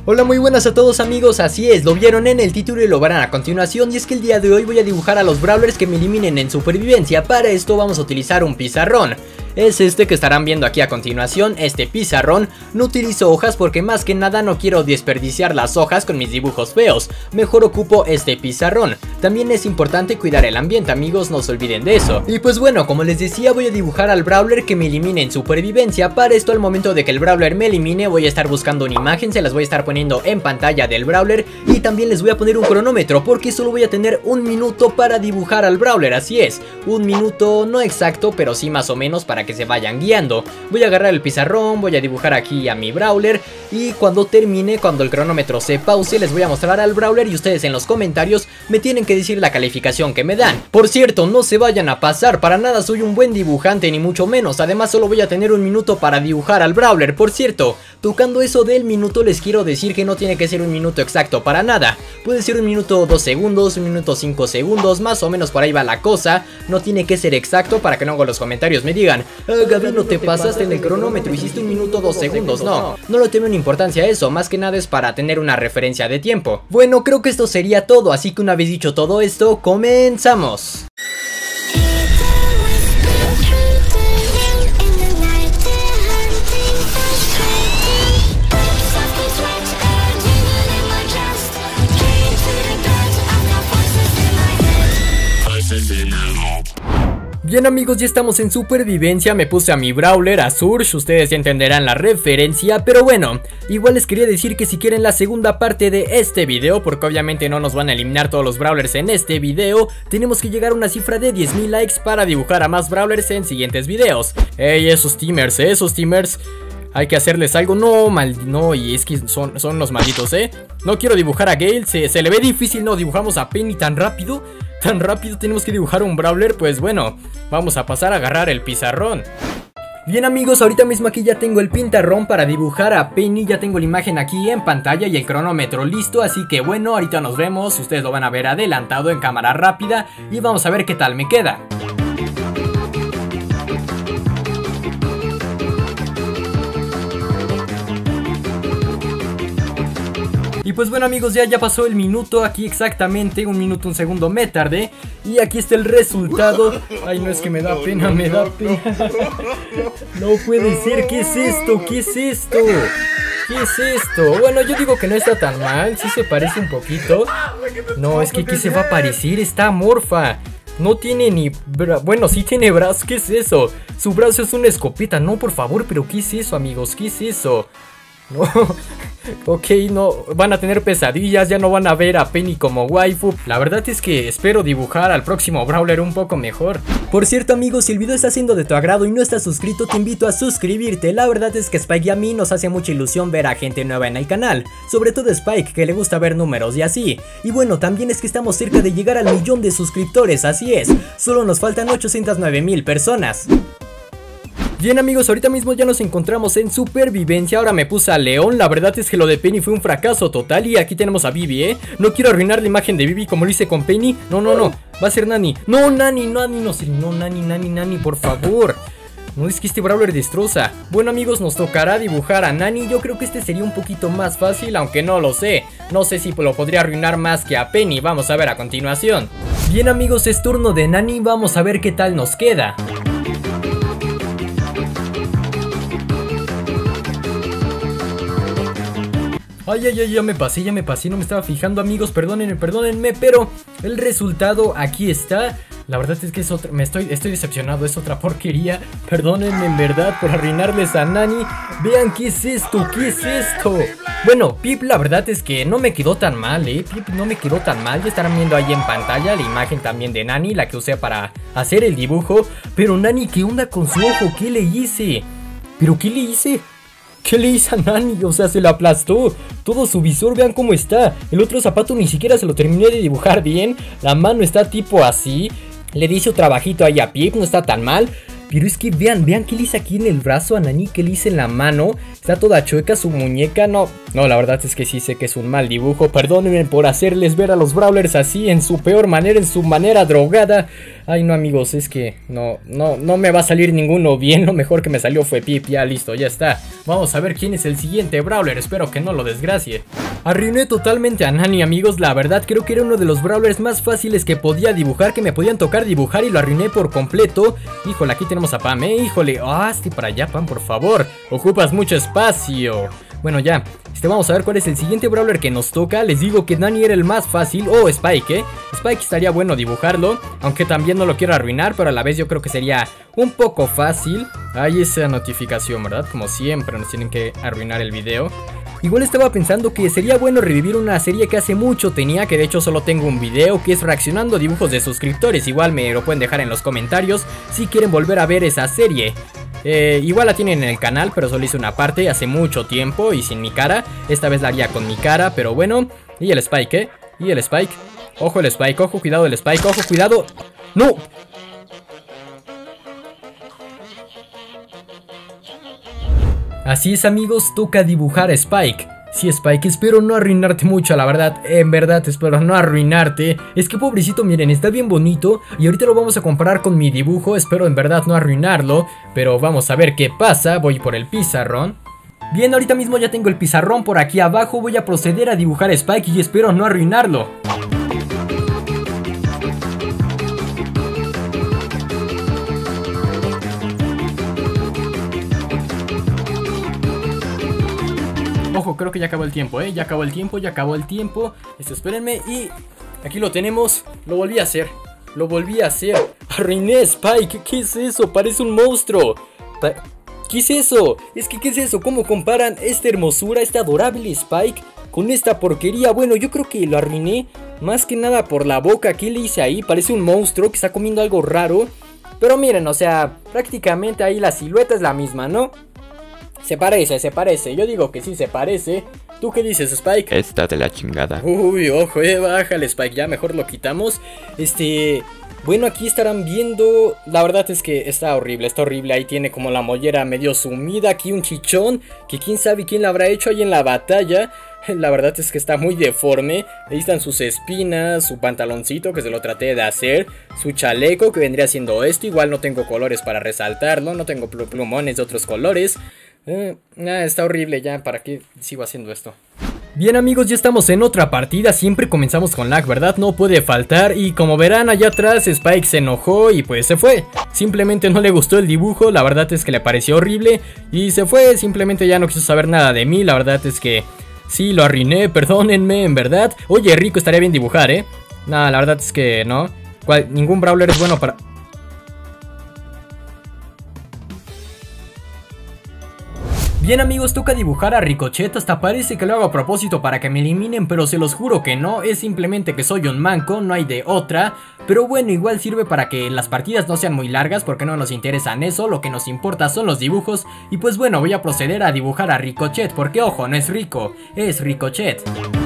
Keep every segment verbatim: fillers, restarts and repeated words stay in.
Hola, muy buenas a todos amigos, así es, lo vieron en el título y lo verán a continuación. Y es que el día de hoy voy a dibujar a los brawlers que me eliminen en supervivencia. Para esto vamos a utilizar un pizarrón. Es este que estarán viendo aquí a continuación, este pizarrón. No utilizo hojas porque más que nada no quiero desperdiciar las hojas con mis dibujos feos. Mejor ocupo este pizarrón. También es importante cuidar el ambiente, amigos, no se olviden de eso. Y pues bueno, como les decía, voy a dibujar al brawler que me elimine en supervivencia. Para esto, al momento de que el brawler me elimine, voy a estar buscando una imagen, se las voy a estar poniendo en pantalla del brawler. Y también les voy a poner un cronómetro porque solo voy a tener un minuto para dibujar al brawler, así es. Un minuto no exacto, pero sí más o menos para que se vayan guiando. Voy a agarrar el pizarrón, voy a dibujar aquí a mi brawler y cuando termine, cuando el cronómetro se pause, les voy a mostrar al brawler y ustedes en los comentarios me tienen que decir la calificación que me dan. Por cierto, no se vayan a pasar, para nada soy un buen dibujante ni mucho menos, además solo voy a tener un minuto para dibujar al brawler. Por cierto, tocando eso del minuto, les quiero decir que no tiene que ser un minuto exacto para nada. Puede ser un minuto dos segundos, un minuto cinco segundos, más o menos por ahí va la cosa. No tiene que ser exacto para que luego los comentarios me digan: ah, Gaby, no te pasaste en el cronómetro, hiciste un minuto dos segundos. No, no le tiene una importancia eso, más que nada es para tener una referencia de tiempo. Bueno, creo que esto sería todo, así que una vez dicho todo esto, comenzamos. Bien amigos, ya estamos en supervivencia, me puse a mi brawler, a Surge, ustedes ya entenderán la referencia, pero bueno, igual les quería decir que si quieren la segunda parte de este video, porque obviamente no nos van a eliminar todos los brawlers en este video, tenemos que llegar a una cifra de diez mil likes para dibujar a más brawlers en siguientes videos. Ey, esos teamers, eh, esos teamers, hay que hacerles algo. No, mal, no, y es que son, son los malditos, eh. No quiero dibujar a Gale, se, se le ve difícil, no dibujamos a Penny tan rápido. Tan rápido tenemos que dibujar un brawler, pues bueno, vamos a pasar a agarrar el pizarrón. Bien amigos, ahorita mismo aquí ya tengo el pintarrón para dibujar a Penny, ya tengo la imagen aquí en pantalla y el cronómetro listo, así que bueno, ahorita nos vemos, ustedes lo van a ver adelantado en cámara rápida y vamos a ver qué tal me queda. Y pues bueno amigos, ya, ya pasó el minuto, aquí exactamente, un minuto, un segundo me tardé. Y aquí está el resultado. Ay, no, es que me da pena, me da pena. No puede ser, ¿qué es esto? ¿Qué es esto? ¿Qué es esto? Bueno, yo digo que no está tan mal, sí se parece un poquito. No, es que aquí se va a parecer, está amorfa. No tiene ni... Bueno, sí tiene brazo, ¿qué es eso? Su brazo es una escopeta, no, por favor, pero ¿qué es eso amigos? ¿Qué es eso? No, ok, no, van a tener pesadillas, ya no van a ver a Penny como waifu. La verdad es que espero dibujar al próximo brawler un poco mejor. Por cierto amigos, si el video está siendo de tu agrado y no estás suscrito, te invito a suscribirte. La verdad es que Spike y a mí nos hace mucha ilusión ver a gente nueva en el canal, sobre todo Spike, que le gusta ver números y así. Y bueno, también es que estamos cerca de llegar al millón de suscriptores, así es, solo nos faltan ochocientas nueve mil personas. Bien amigos, ahorita mismo ya nos encontramos en supervivencia, ahora me puse a León, la verdad es que lo de Penny fue un fracaso total y aquí tenemos a Bibi, eh, no quiero arruinar la imagen de Bibi como lo hice con Penny, no, no, no, va a ser Nani, no, Nani, Nani, no sé, no, Nani, Nani, Nani, por favor, no es que este brawler destroza. Bueno amigos, nos tocará dibujar a Nani, yo creo que este sería un poquito más fácil, aunque no lo sé, no sé si lo podría arruinar más que a Penny, vamos a ver a continuación. Bien amigos, es turno de Nani, vamos a ver qué tal nos queda. Ay, ay, ay, ya me pasé, ya me pasé, no me estaba fijando amigos, perdónenme, perdónenme, pero el resultado aquí está. La verdad es que es otra, me estoy, estoy decepcionado, es otra porquería. Perdónenme en verdad por arruinarles a Nani. Vean qué es esto, qué es esto. Bueno, Pip la verdad es que no me quedó tan mal, eh, Pip no me quedó tan mal. Ya estarán viendo ahí en pantalla la imagen también de Nani, la que usé para hacer el dibujo. Pero Nani, ¿qué onda con su ojo? ¿Qué le hice? ¿Pero qué le hice? ¿Qué le hizo a Nani? O sea, se lo aplastó. Todo su visor, vean cómo está. El otro zapato ni siquiera se lo terminé de dibujar bien. La mano está tipo así. Le di su trabajito ahí a Pip, no está tan mal. Pero es que vean, vean qué le hice aquí en el brazo a Nani, qué le hice en la mano. Está toda chueca su muñeca, no. No, la verdad es que sí sé que es un mal dibujo. Perdónenme por hacerles ver a los brawlers así, en su peor manera, en su manera drogada. Ay no amigos, es que no, no, no me va a salir ninguno bien. Lo mejor que me salió fue Pip, ya listo, ya está. Vamos a ver quién es el siguiente Brawler, espero que no lo desgracie. Arruiné totalmente a Nani amigos, la verdad creo que era uno de los Brawlers más fáciles que podía dibujar, que me podían tocar dibujar y lo arruiné por completo. Híjole, aquí tenemos a Pam, eh, híjole, ah, sí, para allá Pam, por favor, ocupas mucho espacio. Bueno ya, este, vamos a ver cuál es el siguiente Brawler que nos toca. Les digo que Nani era el más fácil. Oh, Spike, eh Spike estaría bueno dibujarlo, aunque también no lo quiero arruinar, pero a la vez yo creo que sería un poco fácil. Hay esa notificación, ¿verdad? Como siempre nos tienen que arruinar el video. Igual estaba pensando que sería bueno revivir una serie que hace mucho tenía, que de hecho solo tengo un video, que es reaccionando a dibujos de suscriptores. Igual me lo pueden dejar en los comentarios si quieren volver a ver esa serie. Eh, igual la tienen en el canal, pero solo hice una parte hace mucho tiempo y sin mi cara. Esta vez la haría con mi cara, pero bueno. Y el Spike, ¿eh? Y el Spike. Ojo el Spike, ojo, cuidado el Spike, ojo, cuidado. ¡No! Así es amigos, toca dibujar a Spike. Sí, Spike, espero no arruinarte mucho, la verdad, en verdad espero no arruinarte. Es que pobrecito, miren, está bien bonito y ahorita lo vamos a comparar con mi dibujo, espero en verdad no arruinarlo, pero vamos a ver qué pasa. Voy por el pizarrón. Bien, ahorita mismo ya tengo el pizarrón por aquí abajo, voy a proceder a dibujar a Spike y espero no arruinarlo. Ojo, creo que ya acabó el tiempo, eh, ya acabó el tiempo, ya acabó el tiempo. Esto, espérenme, y aquí lo tenemos. Lo volví a hacer, lo volví a hacer. Arruiné a Spike, ¿qué es eso? Parece un monstruo. Pa ¿Qué es eso? Es que, ¿qué es eso? ¿Cómo comparan esta hermosura, este adorable Spike con esta porquería? Bueno, yo creo que lo arruiné más que nada por la boca. ¿Qué le hice ahí? Parece un monstruo que está comiendo algo raro. Pero miren, o sea, prácticamente ahí la silueta es la misma, ¿no? Se parece, se parece, yo digo que sí se parece. ¿Tú qué dices, Spike? Está de la chingada. Uy, ojo, eh, bájale, Spike, ya mejor lo quitamos. Este, bueno, aquí estarán viendo. La verdad es que está horrible, está horrible. Ahí tiene como la mollera medio sumida. Aquí un chichón, que quién sabe quién la habrá hecho ahí en la batalla. La verdad es que está muy deforme. Ahí están sus espinas, su pantaloncito que se lo traté de hacer, su chaleco que vendría siendo esto. Igual no tengo colores para resaltarlo, no tengo pl plumones de otros colores. Eh, ah, está horrible ya, ¿para qué sigo haciendo esto? Bien amigos, ya estamos en otra partida, siempre comenzamos con lag, ¿verdad? No puede faltar y como verán allá atrás Spike se enojó y pues se fue. Simplemente no le gustó el dibujo, la verdad es que le pareció horrible y se fue, simplemente ya no quiso saber nada de mí, la verdad es que sí, lo arruiné, perdónenme, en verdad. Oye, Rico, estaría bien dibujar, ¿eh? Nada, la verdad es que no. ¿Cuál? Ningún Brawler es bueno para... Bien amigos, toca dibujar a Ricochet, hasta parece que lo hago a propósito para que me eliminen, pero se los juro que no, es simplemente que soy un manco, no hay de otra. Pero bueno, igual sirve para que las partidas no sean muy largas porque no nos interesan eso, lo que nos importa son los dibujos. Y pues bueno, voy a proceder a dibujar a Ricochet, porque ojo, no es Rico, es Ricochet.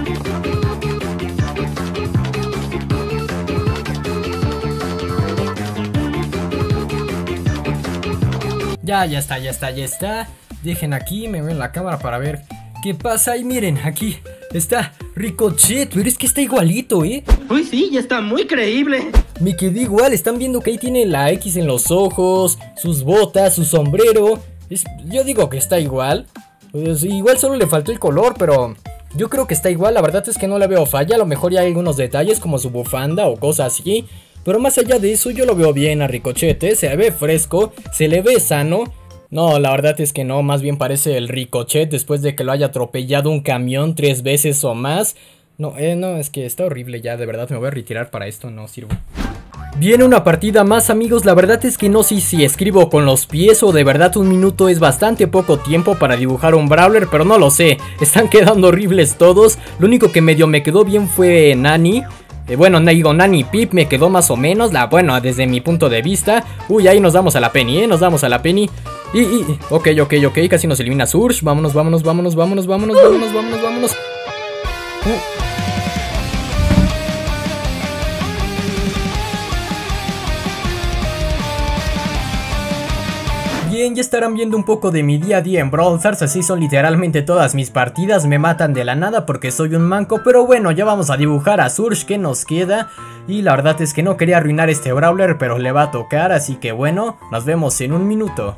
Ya, ya está, ya está, ya está. Dejen aquí, me ven la cámara para ver qué pasa. Y miren, aquí está Ricochet, pero es que está igualito, ¿eh? Uy, sí, ya está muy creíble. Me quedé igual, están viendo que ahí tiene la X en los ojos, sus botas, su sombrero. Es, yo digo que está igual. Pues, igual solo le faltó el color, pero yo creo que está igual. La verdad es que no le veo falla, a lo mejor ya hay algunos detalles como su bufanda o cosas así. Pero más allá de eso yo lo veo bien a Ricochet, ¿eh? Se ve fresco, se le ve sano. No, la verdad es que no, más bien parece el Ricochet después de que lo haya atropellado un camión tres veces o más. No, eh, no, es que está horrible ya, de verdad me voy a retirar para esto, no sirvo. Viene una partida más amigos, la verdad es que no sé si escribo con los pies o de verdad un minuto es bastante poco tiempo para dibujar un Brawler, pero no lo sé, están quedando horribles todos. Lo único que medio me quedó bien fue Nani. Eh, bueno, digo, Nani Pip me quedó más o menos, la, bueno, desde mi punto de vista. Uy, ahí nos damos a la Penny, eh, nos damos a la Penny. Y, y, ok, ok, ok, casi nos elimina Surge. Vámonos, vámonos, vámonos, vámonos, vámonos, vámonos, vámonos, vámonos. Uh. Bien, ya estarán viendo un poco de mi día a día en Brawl Stars, así son literalmente todas mis partidas, me matan de la nada porque soy un manco, pero bueno, ya vamos a dibujar a Surge, que nos queda, y la verdad es que no quería arruinar este Brawler, pero le va a tocar, así que bueno, nos vemos en un minuto.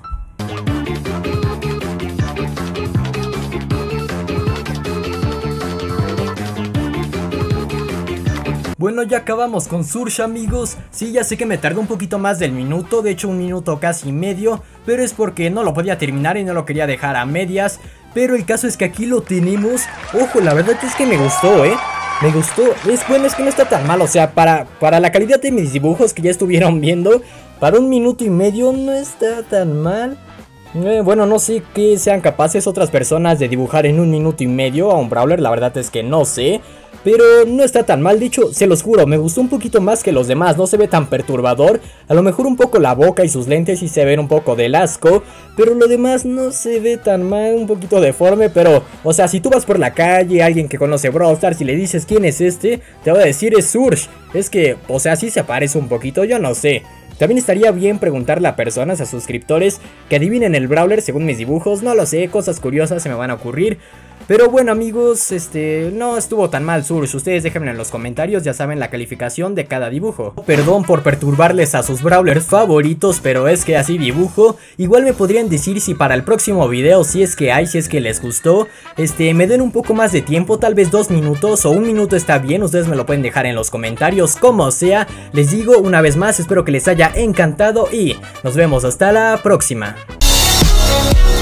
Bueno, ya acabamos con Surge, amigos. Sí, ya sé que me tardó un poquito más del minuto, de hecho un minuto casi medio, pero es porque no lo podía terminar y no lo quería dejar a medias. Pero el caso es que aquí lo tenemos. Ojo, la verdad es que me gustó, eh me gustó, es bueno, es que no está tan mal, o sea, para, para la calidad de mis dibujos que ya estuvieron viendo, para un minuto y medio no está tan mal. Eh, bueno, no sé qué sean capaces otras personas de dibujar en un minuto y medio a un Brawler, la verdad es que no sé. Pero no está tan mal, de hecho, se los juro, me gustó un poquito más que los demás, no se ve tan perturbador. A lo mejor un poco la boca y sus lentes sí se ven un poco del asco, pero lo demás no se ve tan mal, un poquito deforme. Pero, o sea, si tú vas por la calle, alguien que conoce Brawl Stars y le dices quién es este, te va a decir es Surge. Es que, o sea, sí se parece un poquito, yo no sé. También estaría bien preguntarle a personas, a suscriptores, que adivinen el Brawler según mis dibujos, no lo sé, cosas curiosas se me van a ocurrir. Pero bueno, amigos, este, no estuvo tan mal Surge, ustedes déjenme en los comentarios, ya saben la calificación de cada dibujo. Perdón por perturbarles a sus Brawlers favoritos, pero es que así dibujo. Igual me podrían decir si para el próximo video, si es que hay, si es que les gustó, este, me den un poco más de tiempo, tal vez dos minutos o un minuto está bien, ustedes me lo pueden dejar en los comentarios, como sea. Les digo una vez más, espero que les haya encantado y nos vemos hasta la próxima.